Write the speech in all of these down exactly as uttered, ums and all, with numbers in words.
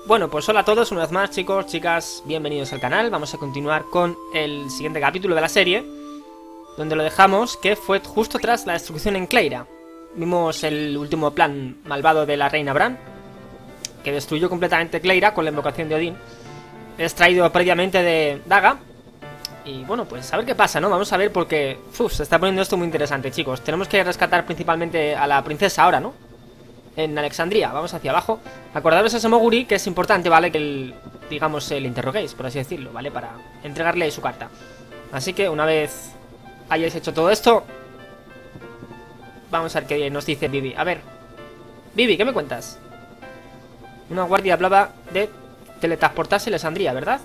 Bueno, pues hola a todos, una vez más, chicos, chicas, bienvenidos al canal. Vamos a continuar con el siguiente capítulo de la serie, donde lo dejamos, que fue justo tras la destrucción en Cleira. Vimos el último plan malvado de la reina Bran, que destruyó completamente Cleira con la invocación de Odín, extraído previamente de Daga. Y bueno, pues a ver qué pasa, ¿no? Vamos a ver porque uf, se está poniendo esto muy interesante, chicos. Tenemos que rescatar principalmente a la princesa ahora, ¿no? En Alexandría, vamos hacia abajo. Acordaros a ese Mowgli, que es importante, ¿vale? Que el, digamos, el interroguéis, por así decirlo, ¿vale? Para entregarle su carta. Así que una vez hayáis hecho todo esto, vamos a ver qué nos dice Vivi. A ver, Vivi, ¿qué me cuentas? Una guardia hablaba de teletransportarse a Alexandría, ¿verdad?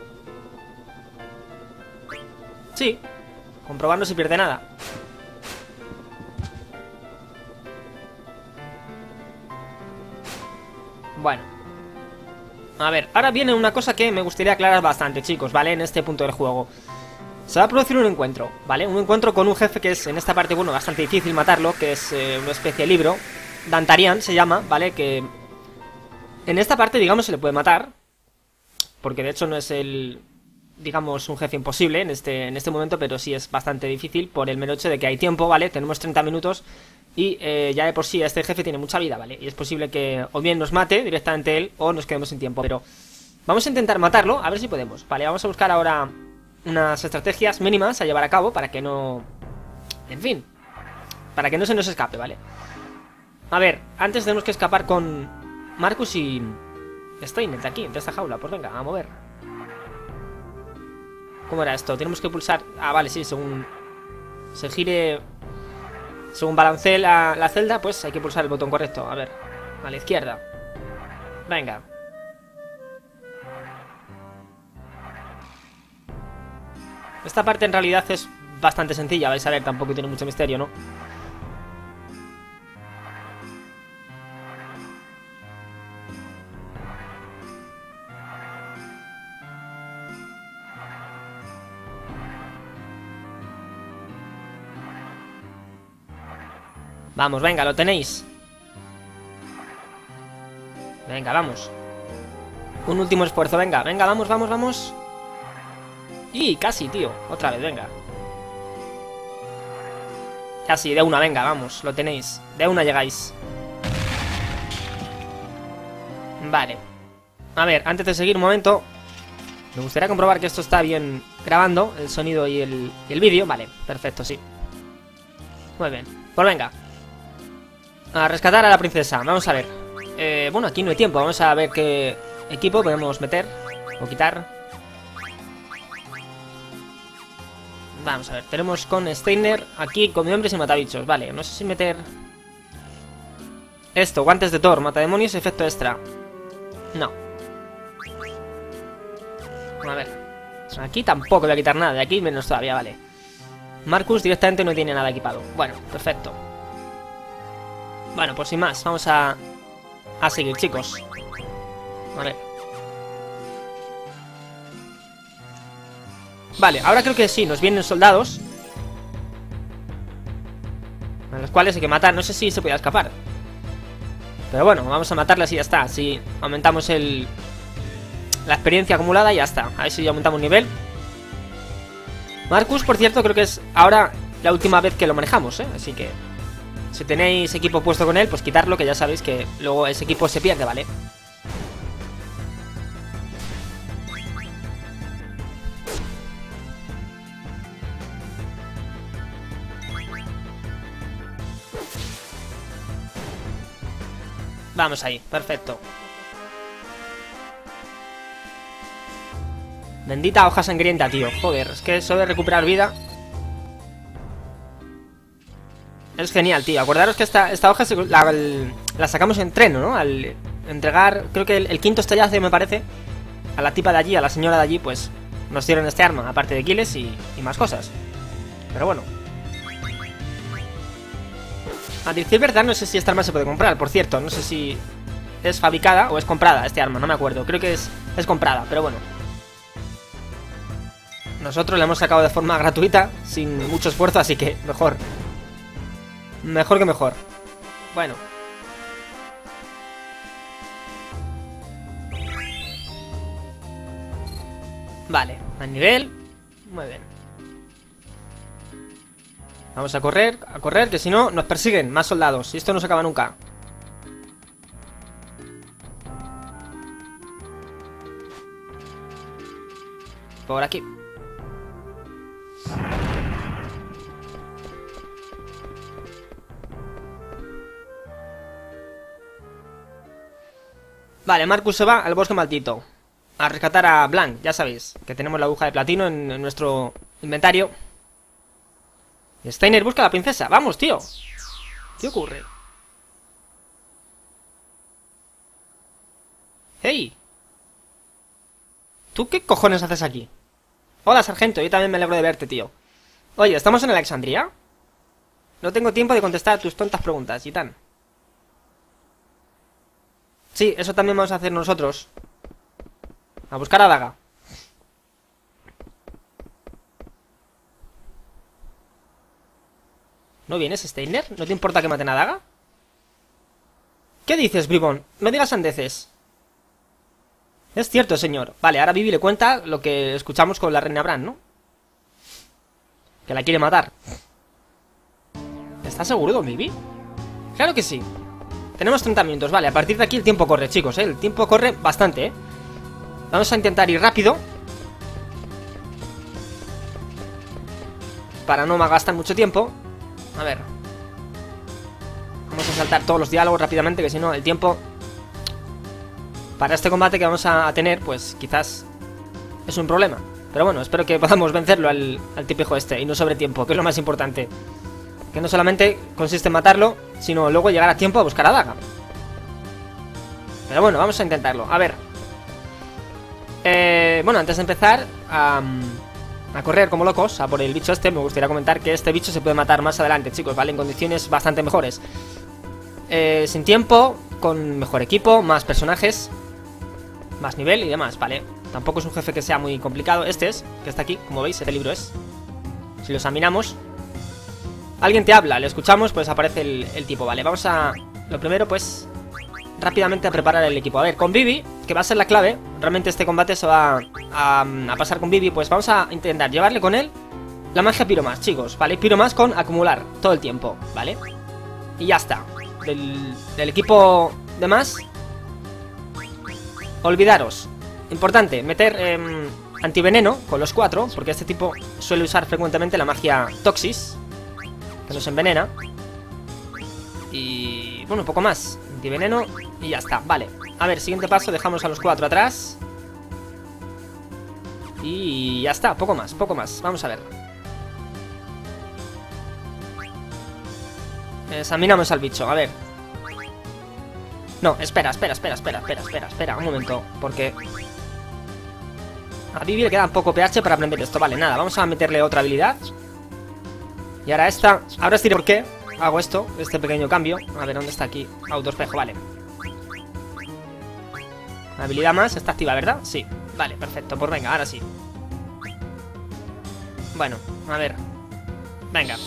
Sí, comprobar no se pierde nada. Bueno, a ver, ahora viene una cosa que me gustaría aclarar bastante, chicos, ¿vale? En este punto del juego se va a producir un encuentro, ¿vale? Un encuentro con un jefe que es, en esta parte, bueno, bastante difícil matarlo, que es eh, una especie de libro. Dantarian se llama, ¿vale? Que en esta parte, digamos, se le puede matar, porque de hecho no es el, digamos, un jefe imposible en este, en este momento, pero sí es bastante difícil por el mero hecho de que hay tiempo, ¿vale? Tenemos treinta minutos. Y eh, ya de por sí este jefe tiene mucha vida, ¿vale? Y es posible que o bien nos mate directamente él o nos quedemos sin tiempo. Pero vamos a intentar matarlo, a ver si podemos. Vale, vamos a buscar ahora unas estrategias mínimas a llevar a cabo para que no... En fin, para que no se nos escape, ¿vale? A ver, antes tenemos que escapar con Marcus y Steiner de aquí, de esta jaula. Pues venga, a mover. ¿Cómo era esto? Tenemos que pulsar... Ah, vale, sí, según se gire... Según balancee la, la celda, pues hay que pulsar el botón correcto. A ver, a la izquierda. Venga. Esta parte en realidad es bastante sencilla, vais a ver, tampoco tiene mucho misterio, ¿no? Vamos, venga, lo tenéis. Venga, vamos. Un último esfuerzo, venga, venga, vamos, vamos, vamos. Y casi, tío, otra vez, venga. Casi, de una, venga, vamos, lo tenéis. De una llegáis. Vale. A ver, antes de seguir un momento, me gustaría comprobar que esto está bien grabando, el sonido y el, y el vídeo. Vale, perfecto, sí. Muy bien, pues venga. A rescatar a la princesa, vamos a ver. eh, Bueno, aquí no hay tiempo, vamos a ver qué equipo podemos meter o quitar. Vamos a ver, tenemos con Steiner aquí con hombres y matabichos. Vale, no sé si meter esto, guantes de Thor, matademonios, efecto extra. No. A ver, aquí tampoco voy a quitar nada, de aquí menos todavía, vale. Marcus directamente no tiene nada equipado. Bueno, perfecto. Bueno, pues sin más, vamos a, a seguir, chicos. Vale. Vale, ahora creo que sí, nos vienen soldados a los cuales hay que matar. No sé si se puede escapar, pero bueno, vamos a matarles y ya está. Así aumentamos el la experiencia acumulada y ya está. A ver si aumentamos nivel. Marcus, por cierto, creo que es ahora la última vez que lo manejamos, ¿eh? Así que si tenéis equipo puesto con él, pues quitarlo, que ya sabéis que luego ese equipo se pierde, ¿vale? Vamos ahí, perfecto. Bendita hoja sangrienta, tío. Joder, es que eso de recuperar vida es genial, tío. Acordaros que esta, esta hoja se, la, la sacamos en treno, ¿no? Al entregar, creo que el, el quinto estallazo, me parece, a la tipa de allí, a la señora de allí, pues nos dieron este arma, aparte de kills y, y más cosas. Pero bueno. A decir verdad, no sé si esta arma se puede comprar, por cierto. No sé si es fabricada o es comprada este arma, no me acuerdo. Creo que es, es comprada, pero bueno. Nosotros la hemos sacado de forma gratuita, sin mucho esfuerzo, así que mejor. Mejor que mejor. Bueno. Vale, a nivel. Muy bien. Vamos a correr, a correr, que si no nos persiguen más soldados. Y esto no se acaba nunca. Por aquí. Vale, Marcus se va al bosque maldito a rescatar a Blanc, ya sabéis, que tenemos la aguja de platino en, en nuestro inventario. Steiner busca a la princesa. Vamos, tío. ¿Qué ocurre? ¡Hey! ¿Tú qué cojones haces aquí? Hola, sargento, yo también me alegro de verte, tío. Oye, ¿estamos en Alexandria? No tengo tiempo de contestar a tus tontas preguntas, Gitán. Sí, eso también vamos a hacer nosotros. A buscar a Daga. ¿No vienes, Steiner? ¿No te importa que maten a Daga? ¿Qué dices, bribón? No digas sandeces. Es cierto, señor. Vale, ahora Vivi le cuenta lo que escuchamos con la reina Bran, ¿no? Que la quiere matar. ¿Estás seguro, Vivi? Claro que sí. Tenemos treinta minutos, vale, a partir de aquí el tiempo corre, chicos, ¿eh? El tiempo corre bastante, ¿eh? Vamos a intentar ir rápido para no gastar mucho tiempo. A ver. Vamos a saltar todos los diálogos rápidamente, que si no el tiempo para este combate que vamos a tener, pues quizás es un problema. Pero bueno, espero que podamos vencerlo al, al tipejo este y no sobre tiempo, que es lo más importante. Que no solamente consiste en matarlo, sino luego llegar a tiempo a buscar a Daga. Pero bueno, vamos a intentarlo. A ver. Eh, bueno, antes de empezar a, a correr como locos a por el bicho este, me gustaría comentar que este bicho se puede matar más adelante, chicos, ¿vale? En condiciones bastante mejores. Eh, sin tiempo, con mejor equipo, más personajes, más nivel y demás, ¿vale? Tampoco es un jefe que sea muy complicado. Este es, que está aquí, como veis, este libro es. Si lo examinamos, alguien te habla, le escuchamos, pues aparece el, el tipo, ¿vale? Vamos a, lo primero, pues, rápidamente a preparar el equipo. A ver, con Vivi, que va a ser la clave. Realmente este combate se va a, a pasar con Vivi. Pues vamos a intentar llevarle con él la magia Pyromas, chicos, ¿vale? Pyromas con acumular todo el tiempo, ¿vale? Y ya está. Del, del equipo de más, olvidaros. Importante, meter eh, antiveneno con los cuatro, porque este tipo suele usar frecuentemente la magia Toxis, que nos envenena. Y bueno, un poco más. Antiveneno y ya está, vale. A ver, siguiente paso, dejamos a los cuatro atrás. Y ya está, poco más, poco más. Vamos a ver. Examinamos al bicho, a ver. No, espera, espera, espera, espera, espera, espera, espera, un momento, porque a Vivi le queda un poco pH para aprender esto, vale, nada, vamos a meterle otra habilidad. Y ahora esta, ahora os diré por qué hago esto, este pequeño cambio. A ver, ¿dónde está aquí? Autoespejo, vale. Habilidad más, está activa, ¿verdad? Sí, vale, perfecto, pues venga, ahora sí. Bueno, a ver. Venga.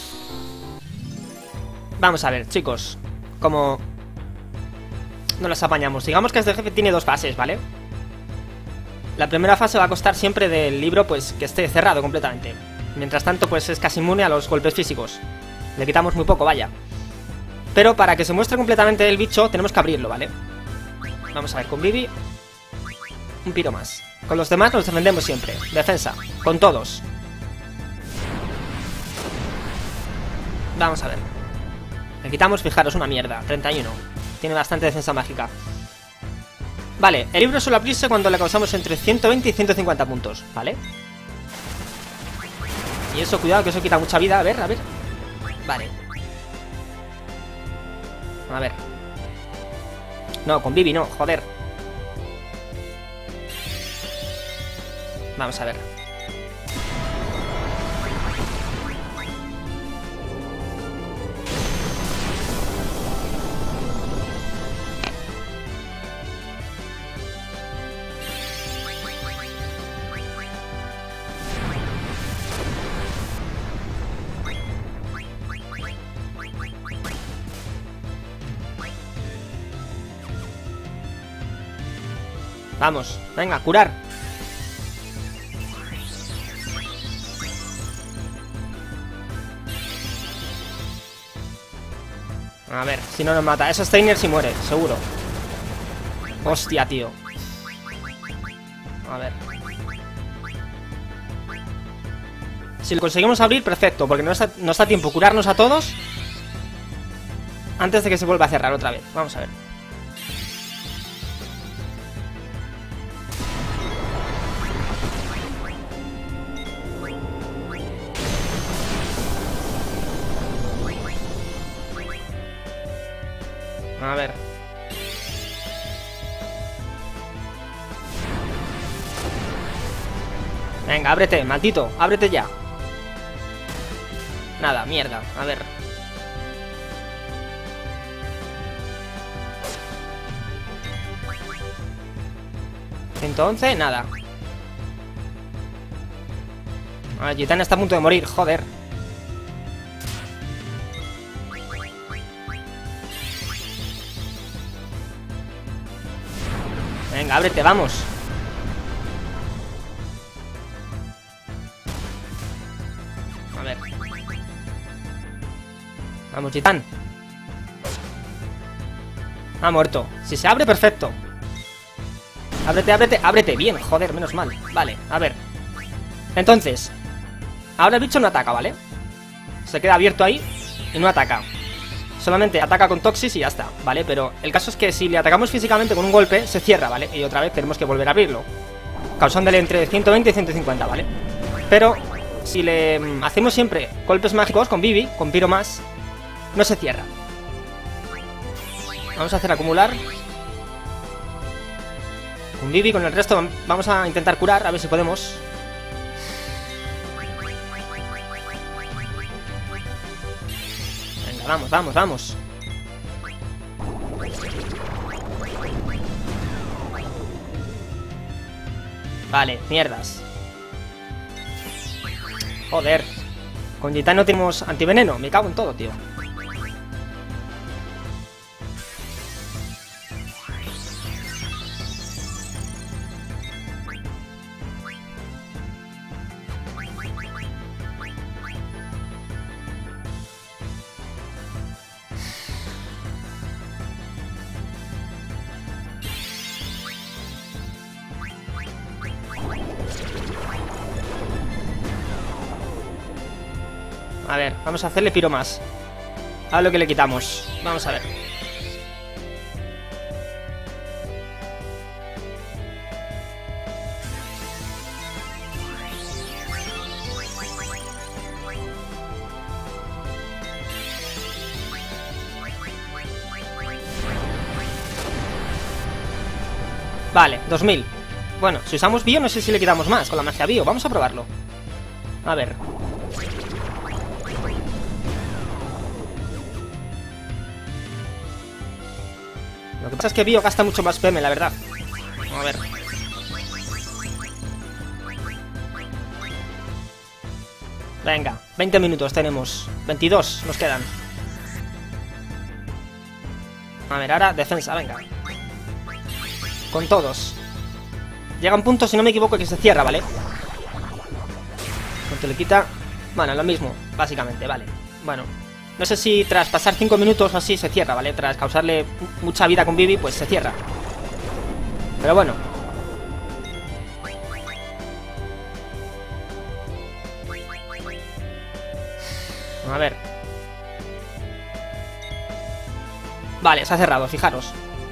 Vamos a ver, chicos, cómo nos las apañamos. Digamos que este jefe tiene dos fases, ¿vale? La primera fase va a costar siempre del libro, pues, que esté cerrado completamente. Mientras tanto, pues, es casi inmune a los golpes físicos. Le quitamos muy poco, vaya. Pero para que se muestre completamente el bicho, tenemos que abrirlo, ¿vale? Vamos a ver, con Vivi un piro más. Con los demás nos defendemos siempre. Defensa, con todos. Vamos a ver. Le quitamos, fijaros, una mierda, treinta y uno. Tiene bastante defensa mágica. Vale, el libro suele abrirse cuando le causamos entre ciento veinte y ciento cincuenta puntos, ¿vale? Y eso, cuidado, que eso quita mucha vida. A ver, a ver. Vale. A ver. No, con Vivi no, joder. Vamos a ver. Vamos, venga, curar. A ver, si no nos mata. Eso Steiner sí muere, seguro. Hostia, tío. A ver. Si lo conseguimos abrir, perfecto, porque nos da, nos da tiempo curarnos a todos antes de que se vuelva a cerrar otra vez. Vamos a ver. A ver. Venga, ábrete, maldito, ábrete ya. Nada, mierda, a ver. ciento once, nada. A ver, Gitana está a punto de morir, joder. Venga, ábrete, vamos. A ver. Vamos, Gitán. Ha muerto. Si se abre, perfecto. Ábrete, ábrete, ábrete. Bien, joder, menos mal. Vale, a ver. Entonces, ahora el bicho no ataca, ¿vale? Se queda abierto ahí y no ataca. Solamente ataca con Toxis y ya está, ¿vale? Pero el caso es que si le atacamos físicamente con un golpe, se cierra, ¿vale? Y otra vez tenemos que volver a abrirlo, causándole entre ciento veinte y ciento cincuenta, ¿vale? Pero si le hacemos siempre golpes mágicos con Vivi, con Piro más, no se cierra. Vamos a hacer acumular. Con Vivi, con el resto vamos a intentar curar, a ver si podemos. Venga, vamos, vamos, vamos. Vale, mierdas. Joder. Con Gitano tenemos antiveneno, me cago en todo, tío. A ver, vamos a hacerle Piro más. A lo que le quitamos. Vamos a ver. Vale, dos mil. Bueno, si usamos bio no sé si le quitamos más con la magia bio. Vamos a probarlo. A ver. Lo que pasa es que bio gasta mucho más P M, la verdad. A ver. Venga, veinte minutos tenemos. veintidós nos quedan. A ver, ahora defensa, venga. Con todos. Llega un punto, si no me equivoco, que se cierra, ¿vale? Cuanto le quita... Bueno, lo mismo, básicamente, vale. Bueno, no sé si tras pasar cinco minutos o así se cierra, ¿vale? Tras causarle mucha vida con Vivi, pues se cierra. Pero bueno. A ver. Vale, se ha cerrado, fijaros.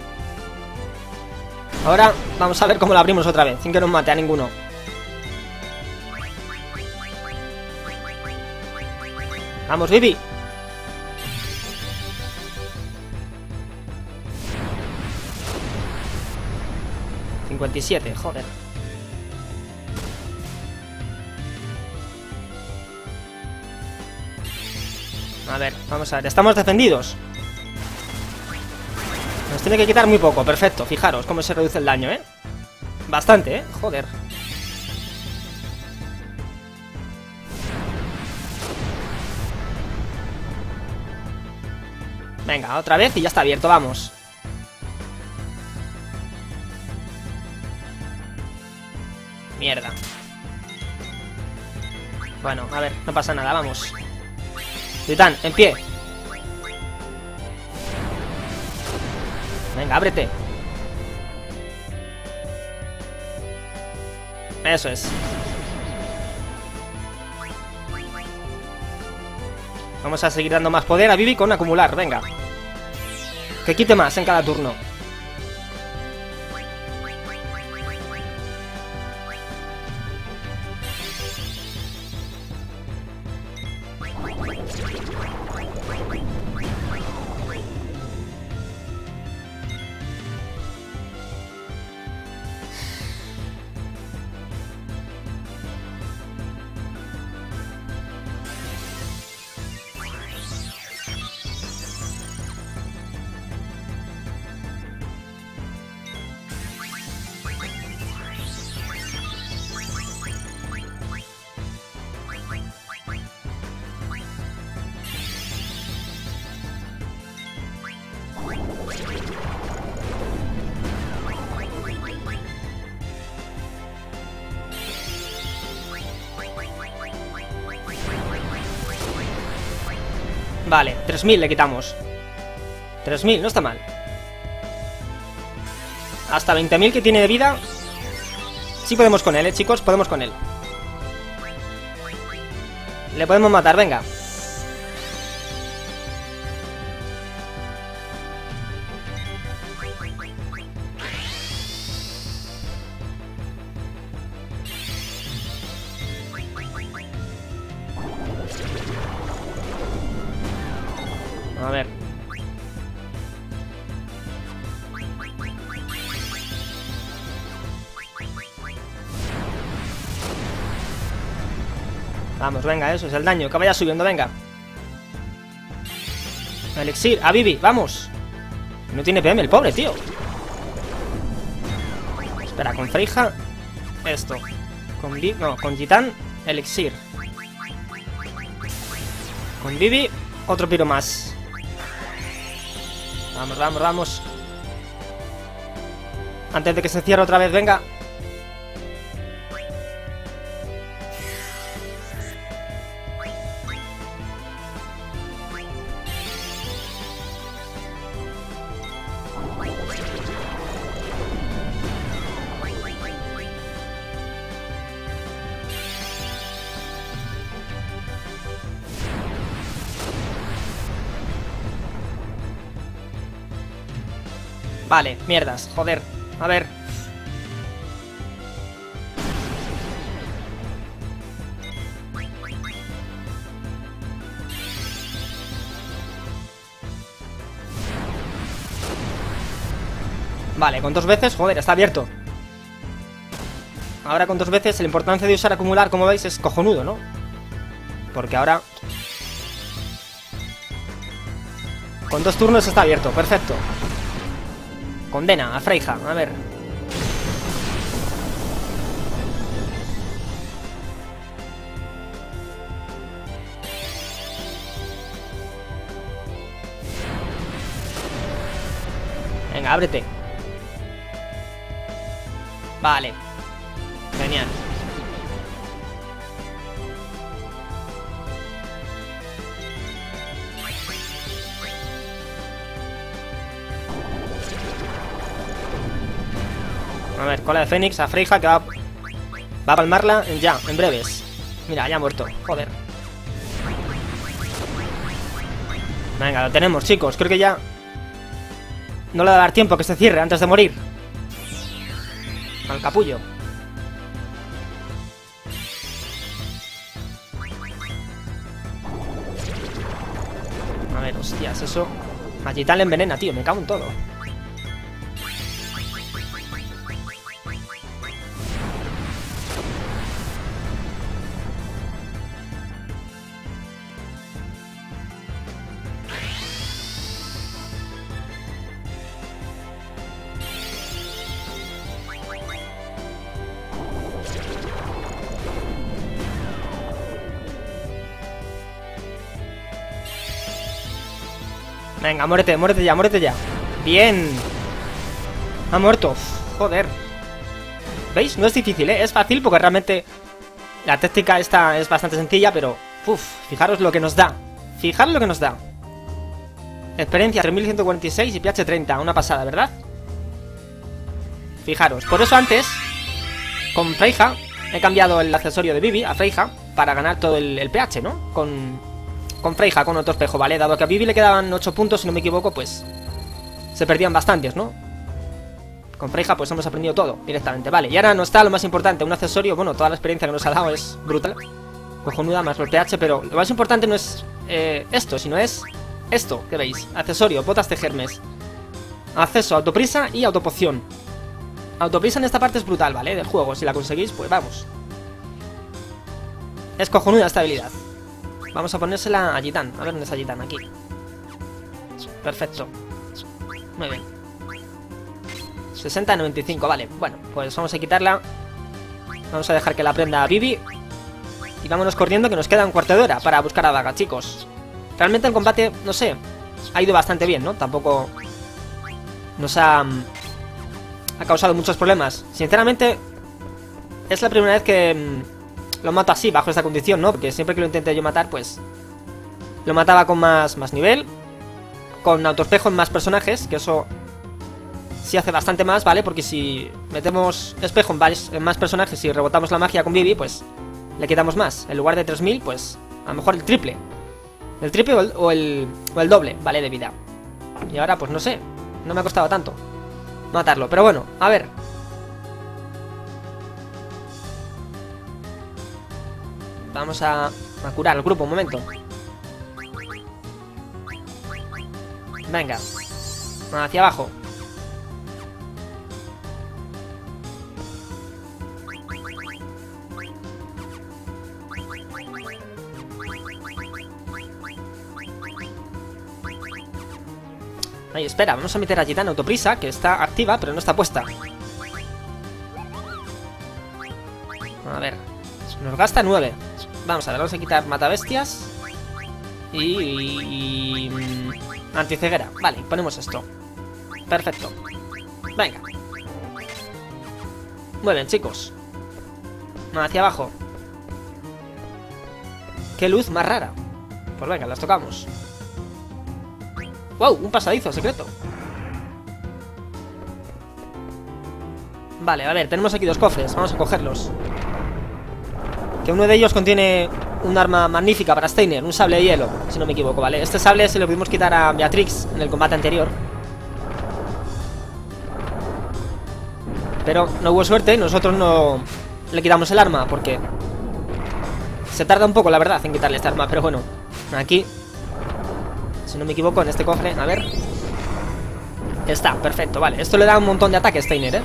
Ahora vamos a ver cómo lo abrimos otra vez, sin que nos mate a ninguno. Vamos, Vivi. cincuenta y siete, joder. A ver, vamos a ver, estamos defendidos. Nos tiene que quitar muy poco, perfecto. Fijaros cómo se reduce el daño, ¿eh? Bastante, ¿eh? Joder. Venga, otra vez y ya está abierto, vamos. Mierda. Bueno, a ver, no pasa nada, vamos. Titán, en pie. Venga, ábrete. Eso es. Vamos a seguir dando más poder a Vivi con acumular, venga. Que quite más en cada turno. Vale, tres mil le quitamos. tres mil, no está mal. Hasta veinte mil que tiene de vida. Sí podemos con él, eh, chicos, podemos con él. Le podemos matar, venga. A ver. Vamos, venga, eso es el daño. Que vaya subiendo, venga. Elixir, a Vivi, vamos. No tiene P M el pobre, tío. Espera, con Freija. Esto. Con Vivi, no, con Gitán, Elixir. Con Vivi, otro piro más. Vamos, vamos, vamos. Antes de que se cierre otra vez, venga. Vale, mierdas, joder. A ver. Vale, con dos veces, joder, está abierto. Ahora con dos veces, la importancia de usar acumular, como veis, es cojonudo, ¿no? Porque ahora... Con dos turnos está abierto, perfecto. Condena a Freija, a ver. Venga, ábrete. Vale. Genial. A ver, cola de Fénix a Freija que va, va a palmarla ya, en breves. Mira, ya ha muerto, joder. Venga, lo tenemos, chicos, creo que ya no le va a dar tiempo a que se cierre antes de morir. Al capullo. A ver, hostias, eso. A Gitán le envenena, tío, me cago en todo. Venga, muérete, muérete ya, muérete ya. Bien. Ha muerto. Joder. ¿Veis? No es difícil, ¿eh? Es fácil porque realmente la táctica esta es bastante sencilla, pero... Uf, fijaros lo que nos da. Fijaros lo que nos da. Experiencia tres mil ciento cuarenta y seis y pH treinta. Una pasada, ¿verdad? Fijaros, por eso antes con Freyja he cambiado el accesorio de Vivi a Freyja para ganar todo el, el pH, ¿no? Con, con Freyja, con otro espejo, ¿vale? Dado que a Vivi le quedaban ocho puntos, si no me equivoco, pues se perdían bastantes, ¿no? Con Freyja pues hemos aprendido todo directamente, vale. Y ahora no está lo más importante, un accesorio, bueno, toda la experiencia que nos ha dado es brutal, cojonuda, más el pH, pero lo más importante no es eh, esto, sino es esto, que veis, accesorio, botas de germes, acceso, autoprisa y autopoción. Autoprisa en esta parte es brutal, ¿vale? Del juego, si la conseguís, pues vamos. Es cojonuda esta habilidad. Vamos a ponérsela a Gitán. A ver dónde está Gitán, aquí. Perfecto. Muy bien. sesenta a noventa y cinco, vale. Bueno, pues vamos a quitarla. Vamos a dejar que la aprenda Vivi. Y vámonos corriendo, que nos queda un cuarto de hora para buscar a Daga, chicos. Realmente el combate, no sé, ha ido bastante bien, ¿no? Tampoco nos ha... ha causado muchos problemas. Sinceramente, es la primera vez que mmm, lo mato así, bajo esta condición, ¿no? Porque siempre que lo intenté yo matar, pues lo mataba con más, más nivel, con autoespejo en más personajes, que eso sí hace bastante más, ¿vale? Porque si metemos espejo en, varios, en más personajes y rebotamos la magia con Vivi, pues le quitamos más. En lugar de tres mil, pues a lo mejor el triple. El triple o el, o el, o el doble, ¿vale? De vida. Y ahora, pues no sé, no me ha costado tanto matarlo, pero bueno, a ver. Vamos a, a curar al grupo un momento. Venga, hacia abajo. Ahí, espera, vamos a meter a Gitán autoprisa, que está activa, pero no está puesta. A ver, nos gasta nueve. Vamos a ver, vamos a quitar matabestias. Y... y... anticeguera. Vale, ponemos esto. Perfecto. Venga. Muy bien, chicos. Hacia abajo. Qué luz más rara. Pues venga, las tocamos. ¡Wow! Un pasadizo secreto. Vale, a ver, tenemos aquí dos cofres. Vamos a cogerlos. Que uno de ellos contiene un arma magnífica para Steiner, un sable de hielo, si no me equivoco, ¿vale? Este sable se lo pudimos quitar a Beatrix en el combate anterior, pero no hubo suerte y nosotros no le quitamos el arma, porque se tarda un poco, la verdad, en quitarle esta arma. Pero bueno, aquí, si no me equivoco, en este cofre, a ver, está, perfecto, vale. Esto le da un montón de ataque a Steiner, ¿eh?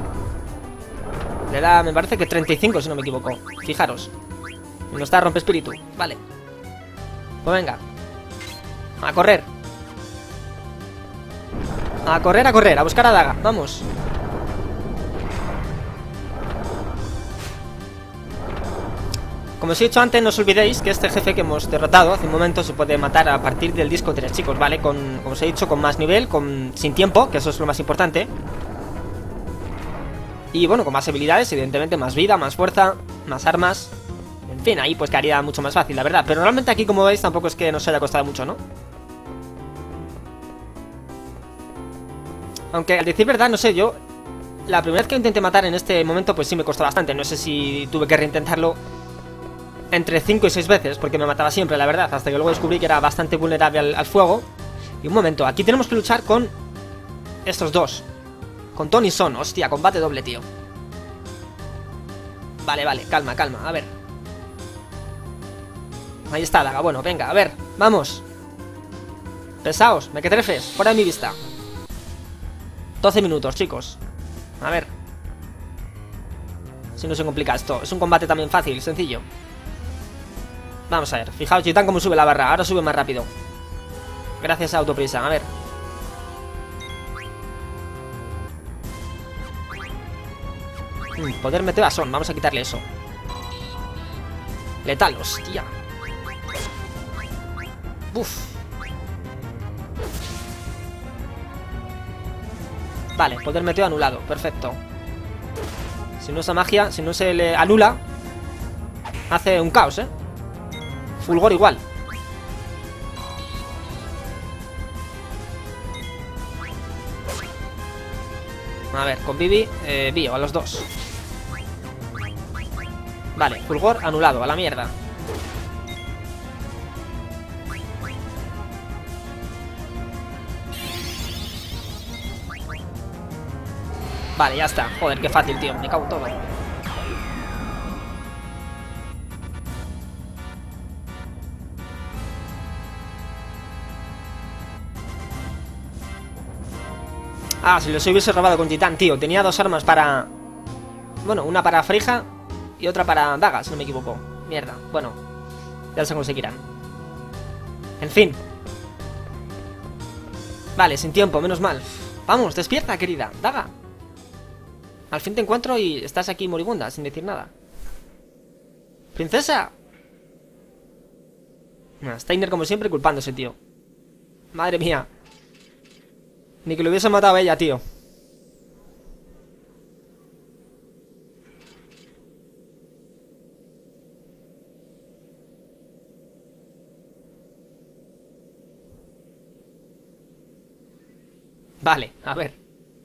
Le da, me parece que treinta y cinco, si no me equivoco. Fijaros. No está rompe espíritu, vale. Pues venga. A correr. A correr, a correr, a buscar a Daga, vamos. Como os he dicho antes, no os olvidéis que este jefe que hemos derrotado hace un momento se puede matar a partir del disco tres, chicos, ¿vale? Con, como os he dicho, con más nivel, con sin tiempo, que eso es lo más importante. Y bueno, con más habilidades, evidentemente, más vida, más fuerza, más armas. En fin, ahí pues quedaría mucho más fácil, la verdad. Pero realmente aquí, como veis, tampoco es que nos haya costado mucho, ¿no? Aunque, al decir verdad, no sé, yo la primera vez que intenté matar en este momento, pues sí me costó bastante. No sé si tuve que reintentarlo entre cinco y seis veces, porque me mataba siempre, la verdad. Hasta que luego descubrí que era bastante vulnerable al, al fuego. Y un momento, aquí tenemos que luchar con estos dos, con Tony Son. Hostia, combate doble, tío. Vale, vale, calma, calma, a ver. Ahí está, Daga, bueno, venga, a ver, vamos. Pesaos, me que trefes, fuera de mi vista. doce minutos, chicos. A ver. Si no se complica esto. Es un combate también fácil, sencillo. Vamos a ver, fijaos, Gitán cómo sube la barra. Ahora sube más rápido, gracias a autoprisa, a ver. Hmm, poder meter a Son, vamos a quitarle eso. Letal, hostia. Uf. Vale, poder meteo anulado, perfecto. Si no usa magia, si no se le anula, hace un caos, eh. Fulgor igual. A ver, con Bibi, eh, Bio, a los dos. Vale, fulgor anulado, a la mierda. Vale, ya está. Joder, qué fácil, tío. Me cago en todo. Ah, si los hubiese robado con Titán, tío. Tenía dos armas para... Bueno, una para Frija y otra para Daga, si no me equivoco. Mierda. Bueno, ya se conseguirán. En fin. Vale, sin tiempo, menos mal. Vamos, despierta, querida. Daga. Al fin te encuentro y estás aquí moribunda, sin decir nada. ¡Princesa! Steiner, como siempre, culpándose, tío. Madre mía. Ni que lo hubiese matado a ella, tío. Vale, a ver.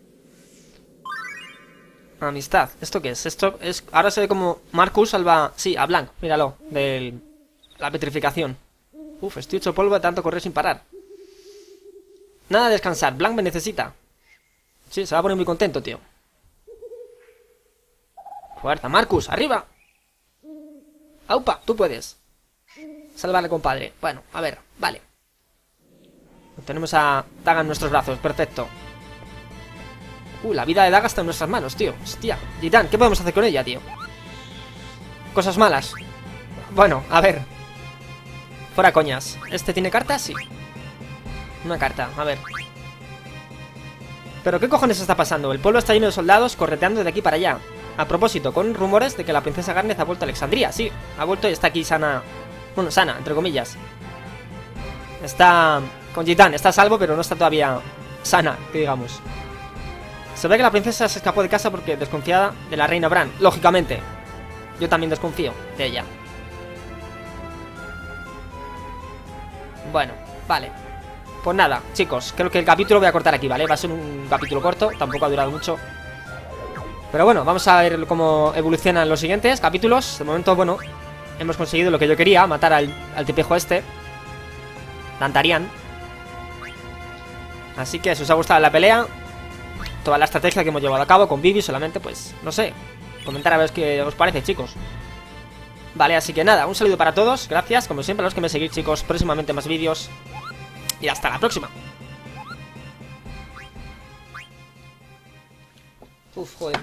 Amistad, ¿esto qué es? Esto es... Ahora se ve como Marcus salva... Sí, a Blanc, míralo. De la petrificación. Uf, estoy hecho polvo de tanto correr sin parar. Nada de descansar, Blanc me necesita. Sí, se va a poner muy contento, tío. Fuerza, Marcus, arriba. Aupa, tú puedes. Salvarle, compadre. Bueno, a ver, vale. Tenemos a Daga en nuestros brazos, perfecto. Uh, la vida de Daga está en nuestras manos, tío. Hostia, Titán, ¿qué podemos hacer con ella, tío? Cosas malas. Bueno, a ver. Fuera coñas. ¿Este tiene cartas? Sí. Una carta, a ver. ¿Pero qué cojones está pasando? El pueblo está lleno de soldados correteando de aquí para allá. A propósito, con rumores de que la princesa Garnet ha vuelto a Alexandría. Sí, ha vuelto y está aquí sana. Bueno, sana, entre comillas. Está con Titán, está a salvo, pero no está todavía sana, que digamos. Se ve que la princesa se escapó de casa porque desconfiada de la reina Bran. Lógicamente. Yo también desconfío de ella. Bueno, vale. Pues nada, chicos, creo que el capítulo voy a cortar aquí, ¿vale? Va a ser un capítulo corto, tampoco ha durado mucho. Pero bueno, vamos a ver cómo evolucionan los siguientes capítulos. De momento, bueno, hemos conseguido lo que yo quería, matar al, al tipejo este, Dantarian. Así que si os ha gustado la pelea, toda la estrategia que hemos llevado a cabo con Bibi, solamente, pues, no sé, comentar a ver qué os parece, chicos. Vale, así que nada, un saludo para todos, gracias, como siempre a los que me seguís, chicos. Próximamente más vídeos y hasta la próxima. Uf, joder.